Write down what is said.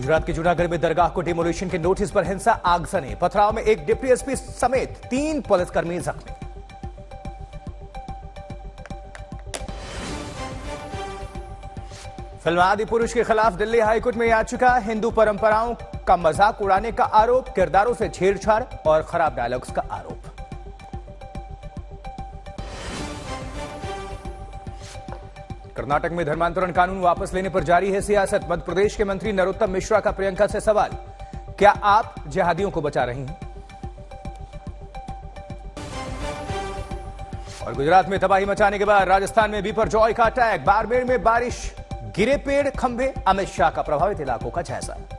गुजरात के जूनागढ़ में दरगाह को डिमोलिशन के नोटिस पर हिंसा, आगजनी। पथराव में एक डिप्टी एसपी समेत 3 पुलिसकर्मी जख्मी। फिल्म आदिपुरुष के खिलाफ दिल्ली हाईकोर्ट में याचिका। हिंदू परंपराओं का मजाक उड़ाने का आरोप, किरदारों से छेड़छाड़ और खराब डायलॉग्स का आरोप। कर्नाटक में धर्मांतरण कानून वापस लेने पर जारी है सियासत। मध्य प्रदेश के मंत्री नरोत्तम मिश्रा का प्रियंका से सवाल, क्या आप जिहादियों को बचा रही हैं? और गुजरात में तबाही मचाने के बाद राजस्थान में बिपरजॉय का अटैक। बाड़मेर में बारिश, गिरे पेड़ खंभे। अमित शाह का प्रभावित इलाकों का जायजा।